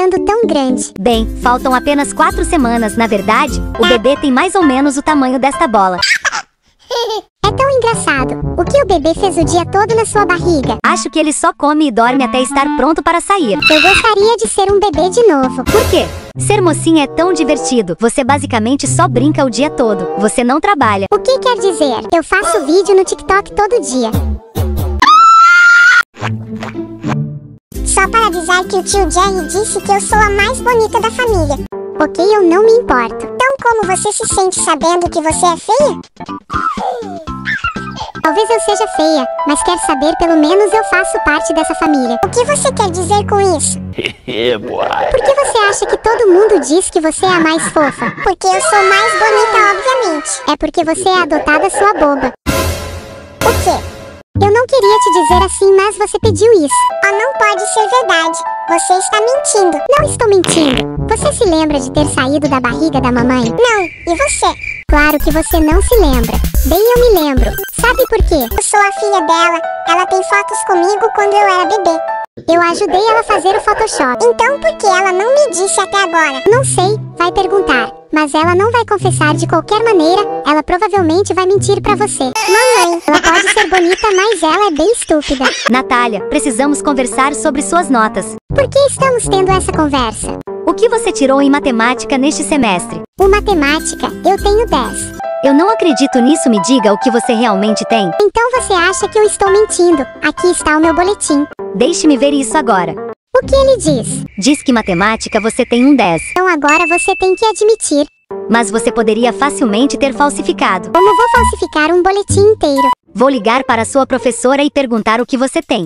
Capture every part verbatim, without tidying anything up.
ficando tão grande. Bem, faltam apenas quatro semanas. Na verdade, o bebê tem mais ou menos o tamanho desta bola. É tão engraçado. O que o bebê fez o dia todo na sua barriga? Acho que ele só come e dorme até estar pronto para sair. Eu gostaria de ser um bebê de novo. Por quê? Ser mocinha é tão divertido. Você basicamente só brinca o dia todo. Você não trabalha. O que quer dizer? Eu faço vídeo no TikTok todo dia. Só para avisar que o tio Jerry disse que eu sou a mais bonita da família. Ok, eu não me importo. Então como você se sente sabendo que você é feia? Talvez eu seja feia, mas quer saber, pelo menos eu faço parte dessa família. O que você quer dizer com isso? Por que você acha que todo mundo diz que você é a mais fofa? Porque eu sou mais bonita, obviamente. É porque você é adotada, sua boba. O quê? Eu não queria te dizer assim, mas você pediu isso. Oh, não pode ser verdade. Você está mentindo. Não estou mentindo. Você se lembra de ter saído da barriga da mamãe? Não. E você? Claro que você não se lembra. Bem, eu me lembro. Sabe por quê? Eu sou a filha dela. Ela tem fotos comigo quando eu era bebê. Eu ajudei ela a fazer o Photoshop. Então por que ela não me disse até agora? Não sei. Vai perguntar. Mas ela não vai confessar de qualquer maneira. Ela provavelmente vai mentir pra você. Mamãe, ela pode ser bonita, mas ela é bem estúpida. Natália, precisamos conversar sobre suas notas. Por que estamos tendo essa conversa? O que você tirou em matemática neste semestre? O matemática, eu tenho dez. Eu não acredito nisso, me diga o que você realmente tem. Então você acha que eu estou mentindo? Aqui está o meu boletim. Deixe-me ver isso agora. O que ele diz? Diz que matemática você tem um dez. Então agora você tem que admitir. Mas você poderia facilmente ter falsificado. Como vou falsificar um boletim inteiro? Vou ligar para sua professora e perguntar o que você tem.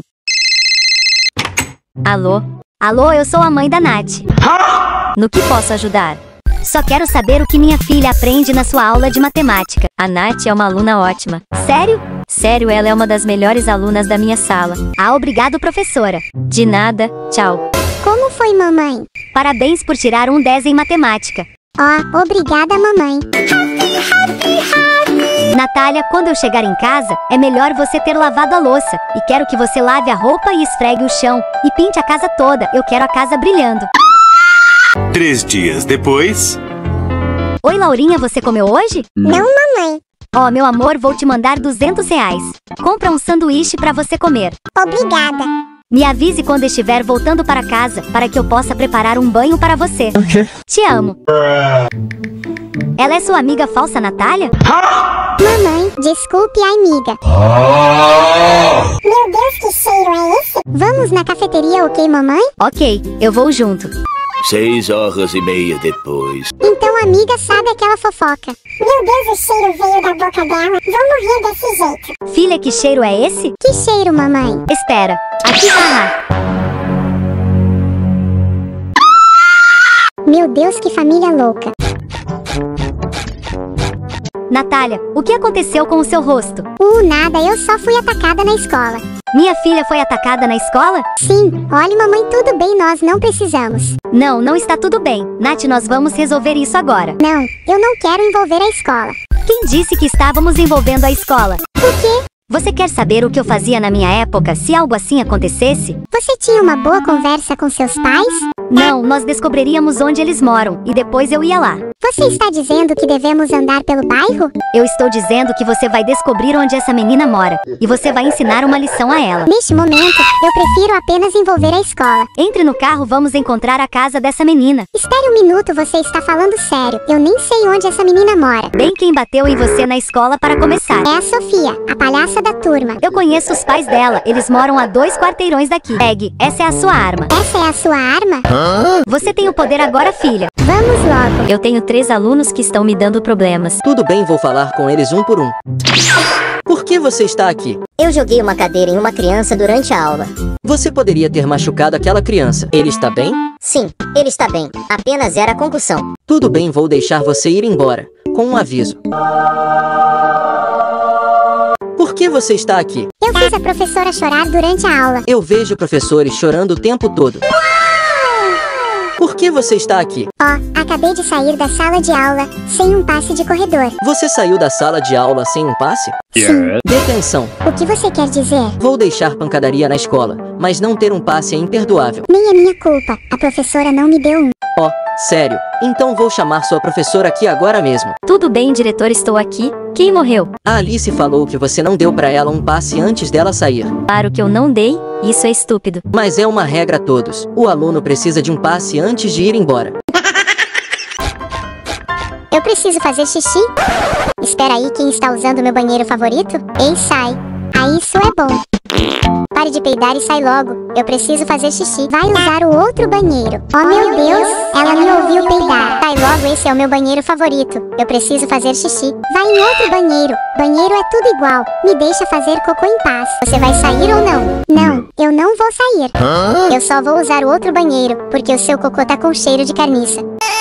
Alô? Alô, eu sou a mãe da Nath. No que posso ajudar? Só quero saber o que minha filha aprende na sua aula de matemática. A Nath é uma aluna ótima. Sério? Sério, ela é uma das melhores alunas da minha sala. Ah, obrigado, professora. De nada, tchau. Como foi, mamãe? Parabéns por tirar um dez em matemática. Ó, oh, obrigada, mamãe. Natália, quando eu chegar em casa, é melhor você ter lavado a louça. E quero que você lave a roupa e esfregue o chão. E pinte a casa toda. Eu quero a casa brilhando. Três dias depois... Oi, Laurinha, você comeu hoje? Não, mamãe. Ó, oh, meu amor, vou te mandar duzentos reais. Compra um sanduíche pra você comer. Obrigada. Me avise quando estiver voltando para casa, para que eu possa preparar um banho para você. Ok. Te amo. Ela é sua amiga falsa, Natália? Mamãe, desculpe a amiga. Meu Deus, que cheiro é esse? Vamos na cafeteria, ok, mamãe? Ok, eu vou junto. Seis horas e meia depois. Então a amiga sabe aquela fofoca. Meu Deus, o cheiro veio da boca dela. Vou morrer desse jeito. Filha, que cheiro é esse? Que cheiro, mamãe? Espera. Aqui, haha. Meu Deus, que família louca. Natália, o que aconteceu com o seu rosto? Uh, nada, eu só fui atacada na escola. Minha filha foi atacada na escola? Sim, olha, mamãe, tudo bem, nós não precisamos. Não, não está tudo bem. Nath, nós vamos resolver isso agora. Não, eu não quero envolver a escola. Quem disse que estávamos envolvendo a escola? Por quê? Você quer saber o que eu fazia na minha época se algo assim acontecesse? Você tinha uma boa conversa com seus pais? Não, nós descobriríamos onde eles moram e depois eu ia lá. Você está dizendo que devemos andar pelo bairro? Eu estou dizendo que você vai descobrir onde essa menina mora e você vai ensinar uma lição a ela. Neste momento, eu prefiro apenas envolver a escola. Entre no carro, vamos encontrar a casa dessa menina. Espere um minuto, você está falando sério. Eu nem sei onde essa menina mora. Bem, quem bateu em você na escola para começar? É a Sofia, a palhaça da turma. Eu conheço os pais dela, eles moram a dois quarteirões daqui. Egg, essa é a sua arma. Essa é a sua arma? Hã? Você tem o poder agora, filha. Vamos logo. Eu tenho três alunos que estão me dando problemas. Tudo bem, vou falar com eles um por um. Por que você está aqui? Eu joguei uma cadeira em uma criança durante a aula. Você poderia ter machucado aquela criança. Ele está bem? Sim, ele está bem. Apenas era concussão. Tudo bem, vou deixar você ir embora. Com um aviso. Por que você está aqui? Eu fiz a professora chorar durante a aula. Eu vejo professores chorando o tempo todo. Por que você está aqui? Ó, acabei de sair da sala de aula sem um passe de corredor. Você saiu da sala de aula sem um passe? Sim. Detenção. O que você quer dizer? Vou deixar pancadaria na escola, mas não ter um passe é imperdoável. Nem é minha culpa. A professora não me deu um. Ó, sério? Então vou chamar sua professora aqui agora mesmo. Tudo bem, diretor, estou aqui. Quem morreu? A Alice falou que você não deu pra ela um passe antes dela sair. Claro que eu não dei, isso é estúpido. Mas é uma regra a todos. O aluno precisa de um passe antes de ir embora. Eu preciso fazer xixi? Espera aí, quem está usando meu banheiro favorito? Ei, sai. Ah, isso é bom. Pare de peidar e sai logo. Eu preciso fazer xixi. Vai usar o outro banheiro. Oh, meu Deus, ela me ouviu peidar. Sai logo, esse é o meu banheiro favorito. Eu preciso fazer xixi. Vai em outro banheiro. Banheiro é tudo igual. Me deixa fazer cocô em paz. Você vai sair ou não? Não, eu não vou sair. Eu só vou usar o outro banheiro, porque o seu cocô tá com cheiro de carniça.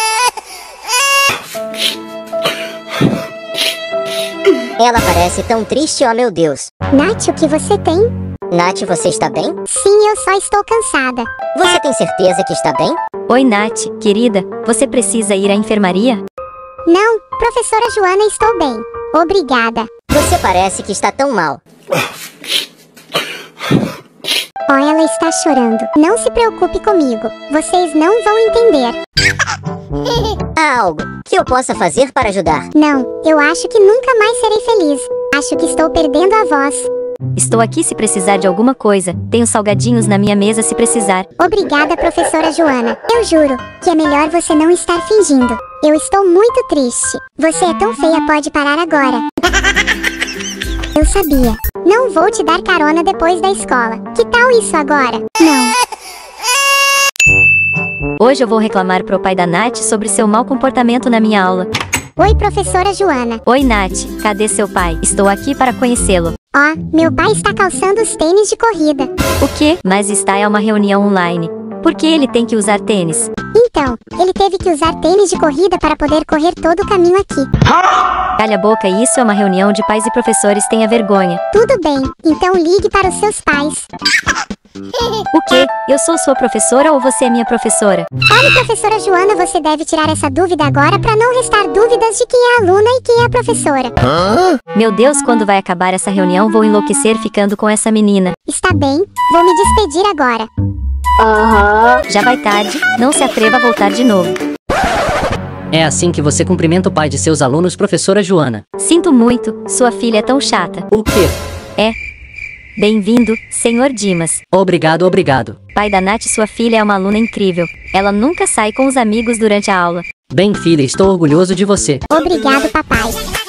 Ela parece tão triste, oh meu Deus. Nath, o que você tem? Nath, você está bem? Sim, eu só estou cansada. Você tem certeza que está bem? Oi, Nath, querida, você precisa ir à enfermaria? Não, professora Joana, estou bem. Obrigada. Você parece que está tão mal. Oh, ela está chorando. Não se preocupe comigo. Vocês não vão entender. Há algo que eu possa fazer para ajudar? Não, eu acho que nunca mais serei feliz. Acho que estou perdendo a voz. Estou aqui se precisar de alguma coisa. Tenho salgadinhos na minha mesa se precisar. Obrigada, professora Joana. Eu juro que é melhor você não estar fingindo. Eu estou muito triste. Você é tão feia, pode parar agora. Eu sabia. Não vou te dar carona depois da escola. Que tal isso agora? Não. Hoje eu vou reclamar pro pai da Nath sobre seu mau comportamento na minha aula. Oi, professora Joana. Oi, Nath. Cadê seu pai? Estou aqui para conhecê-lo. Ó, oh, meu pai está calçando os tênis de corrida. O quê? Mas está é uma reunião online. Por que ele tem que usar tênis? Então, ele teve que usar tênis de corrida para poder correr todo o caminho aqui. Calha a boca, isso é uma reunião de pais e professores, tenha vergonha. Tudo bem, então ligue para os seus pais. O quê? Eu sou sua professora ou você é minha professora? Olha, professora Joana, você deve tirar essa dúvida agora para não restar dúvidas de quem é a aluna e quem é a professora. Hã? Meu Deus, quando vai acabar essa reunião vou enlouquecer ficando com essa menina. Está bem, vou me despedir agora. Aham. Já vai tarde, não se atreva a voltar de novo. É assim que você cumprimenta o pai de seus alunos, professora Joana. Sinto muito, sua filha é tão chata. O quê? É. Bem-vindo, senhor Dimas. Obrigado, obrigado. Pai da Nath, sua filha é uma aluna incrível. Ela nunca sai com os amigos durante a aula. Bem, filha, estou orgulhoso de você. Obrigado, papai.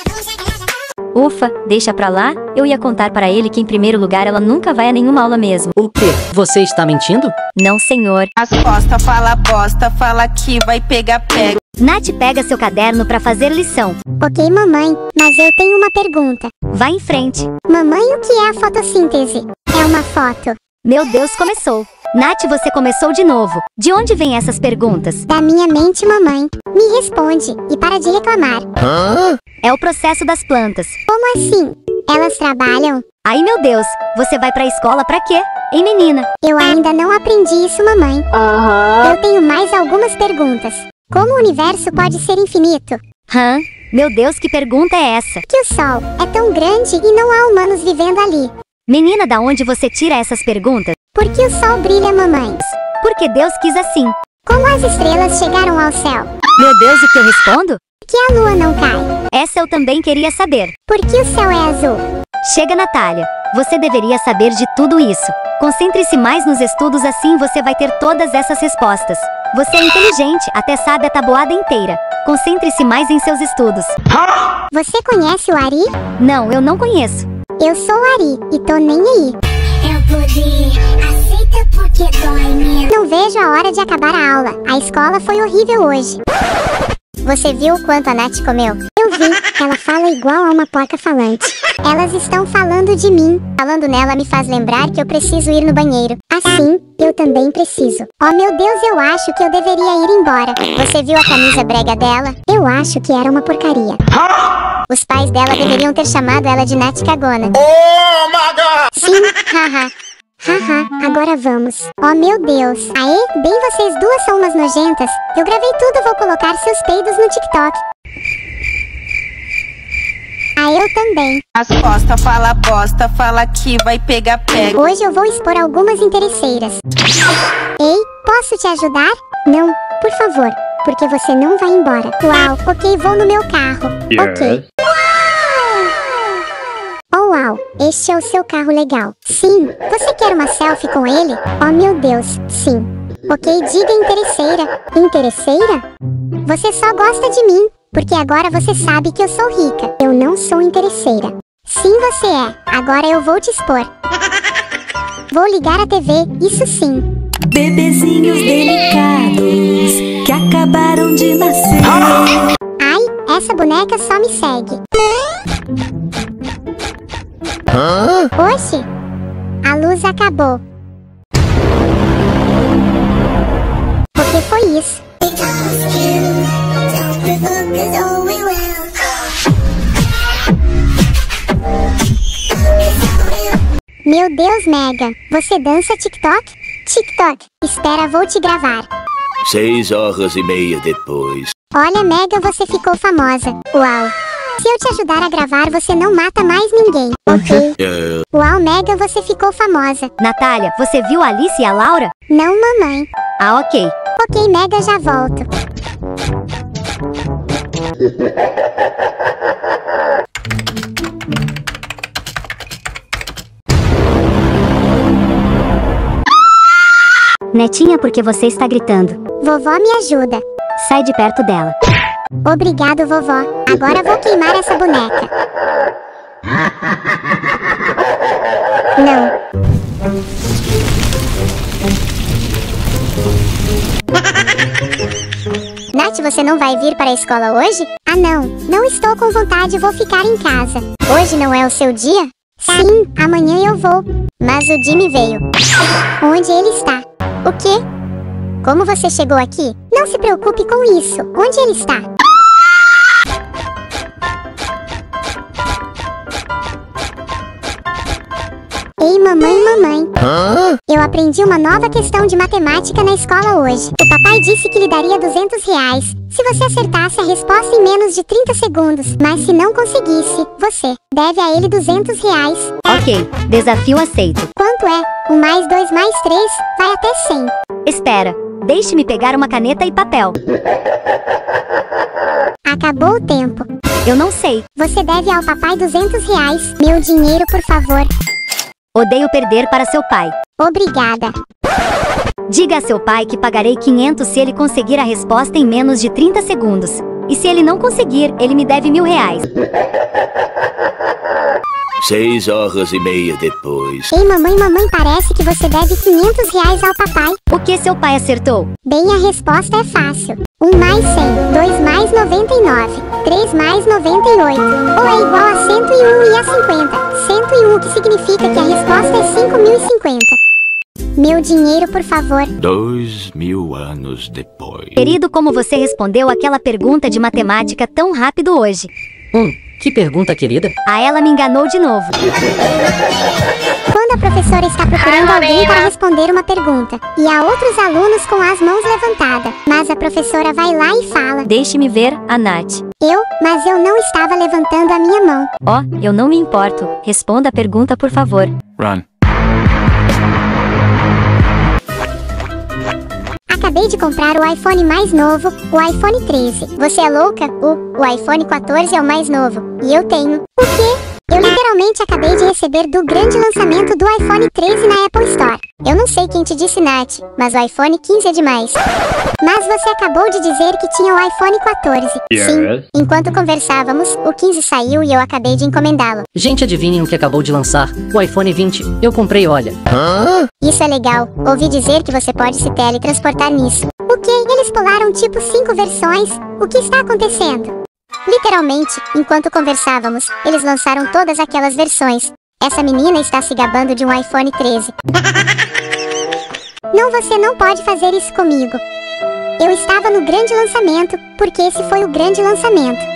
Ufa, deixa pra lá. Eu ia contar para ele que em primeiro lugar ela nunca vai a nenhuma aula mesmo. O quê? Você está mentindo? Não, senhor. As costas fala bosta, fala que vai pegar pega. Nath, pega seu caderno pra fazer lição. Ok, mamãe, mas eu tenho uma pergunta. Vai em frente. Mamãe, o que é a fotossíntese? É uma foto. Meu Deus, começou. Nath, você começou de novo. De onde vêm essas perguntas? Da minha mente, mamãe. Me responde, e para de reclamar. Hã? É o processo das plantas. Como assim? Elas trabalham? Ai, meu Deus, você vai pra escola pra quê? Hein, menina? Eu ainda não aprendi isso, mamãe. Aham. Eu tenho mais algumas perguntas. Como o universo pode ser infinito? Hã? Meu Deus, que pergunta é essa? Que o Sol é tão grande e não há humanos vivendo ali. Menina, da onde você tira essas perguntas? Por que o Sol brilha, mamãe? Porque Deus quis assim. Como as estrelas chegaram ao céu? Meu Deus, o que eu respondo? Que a lua não cai. Essa eu também queria saber. Por que o céu é azul? Chega, Natália. Você deveria saber de tudo isso. Concentre-se mais nos estudos, assim você vai ter todas essas respostas. Você é inteligente, até sabe a tabuada inteira. Concentre-se mais em seus estudos. Você conhece o Ari? Não, eu não conheço. Eu sou o Ari e tô nem aí. É o poder, aceita porque dói mesmo. Não vejo a hora de acabar a aula. A escola foi horrível hoje. Você viu o quanto a Nath comeu? Eu vi, ela fala igual a uma placa falante. Elas estão falando de mim. Falando nela me faz lembrar que eu preciso ir no banheiro. Assim, eu também preciso. Oh meu Deus, eu acho que eu deveria ir embora. Você viu a camisa brega dela? Eu acho que era uma porcaria. Os pais dela deveriam ter chamado ela de Nath Cagona. Oh my God! Sim, haha. Haha, agora vamos. Oh meu Deus. Aê, bem vocês duas são umas nojentas. Eu gravei tudo, vou colocar seus peidos no TikTok. Ah, eu também. As costas fala bosta, fala que vai pegar pega. Hoje eu vou expor algumas interesseiras. Ei, posso te ajudar? Não, por favor, porque você não vai embora. Uau, ok, vou no meu carro. Yes. Ok. Oh, uau, este é o seu carro legal. Sim, você quer uma selfie com ele? Oh meu Deus, sim. Ok, diga interesseira. Interesseira? Você só gosta de mim, porque agora você sabe que eu sou rica. Eu não sou interesseira. Sim, você é. Agora eu vou te expor. Vou ligar a T V, isso sim. Bebezinhos delicados que acabaram de nascer. Ai, essa boneca só me segue. Hã? Oxi, a luz acabou. O que foi isso? Meu Deus, Mega, você dança TikTok? TikTok, espera, vou te gravar. Seis horas e meia depois. Olha, Mega, você ficou famosa. Uau. Se eu te ajudar a gravar, você não mata mais ninguém, ok? Uh, Uau, Mega, você ficou famosa. Natália, você viu a Alice e a Laura? Não, mamãe. Ah, ok. Ok, Mega, já volto. Netinha, por que você está gritando? Vovó, me ajuda. Sai de perto dela. Obrigado, vovó. Agora vou queimar essa boneca. Não. Nath, você não vai vir para a escola hoje? Ah, não. Não estou com vontade, vou ficar em casa. Hoje não é o seu dia? Sim, amanhã eu vou. Mas o Jimmy veio. Onde ele está? O quê? Como você chegou aqui? Não se preocupe com isso. Onde ele está? Ei, mamãe, mamãe. Hã? Eu aprendi uma nova questão de matemática na escola hoje. O papai disse que lhe daria duzentos reais se você acertasse a resposta em menos de trinta segundos. Mas se não conseguisse, você deve a ele duzentos reais. Ok, desafio aceito. Quanto é? Um mais dois mais três vai até cem. Espera, deixe-me pegar uma caneta e papel. Acabou o tempo. Eu não sei. Você deve ao papai duzentos reais. Meu dinheiro, por favor. Odeio perder para seu pai. Obrigada. Diga a seu pai que pagarei quinhentos se ele conseguir a resposta em menos de trinta segundos. E se ele não conseguir, ele me deve mil reais. Seis horas e meia depois. Ei, mamãe, mamãe, parece que você deve quinhentos reais ao papai. O que seu pai acertou? Bem, a resposta é fácil. um mais cem, dois mais noventa e nove, três mais noventa e oito. Ou é igual a cento e um e a cinquenta. cento e um, o que significa que a resposta é cinco mil e cinquenta. Meu dinheiro, por favor. Dois mil anos depois. Querido, como você respondeu aquela pergunta de matemática tão rápido hoje? Hum, que pergunta, querida? A ela me enganou de novo. Quando a professora está procurando alguém para responder uma pergunta, e há outros alunos com as mãos levantadas, mas a professora vai lá e fala: Deixe-me ver, a Nath. Eu? Mas eu não estava levantando a minha mão. Ó, oh, eu não me importo. Responda a pergunta, por favor. Run. Acabei de comprar o iPhone mais novo, o iPhone treze. Você é louca? O, o iPhone quatorze é o mais novo. E eu tenho. O quê? Eu literalmente acabei de receber do grande lançamento do iPhone treze na Apple Store. Eu não sei quem te disse, Nath, mas o iPhone quinze é demais. Mas você acabou de dizer que tinha o iPhone quatorze. Yes. Sim, enquanto conversávamos, o quinze saiu e eu acabei de encomendá-lo. Gente, adivinhem o que acabou de lançar? O iPhone vinte. Eu comprei, olha. Hã? Isso é legal. Ouvi dizer que você pode se teletransportar nisso. O quê? Eles pularam tipo cinco versões? O que está acontecendo? Literalmente, enquanto conversávamos, eles lançaram todas aquelas versões. Essa menina está se gabando de um iPhone treze. Não, você não pode fazer isso comigo. Eu estava no grande lançamento, porque esse foi o grande lançamento.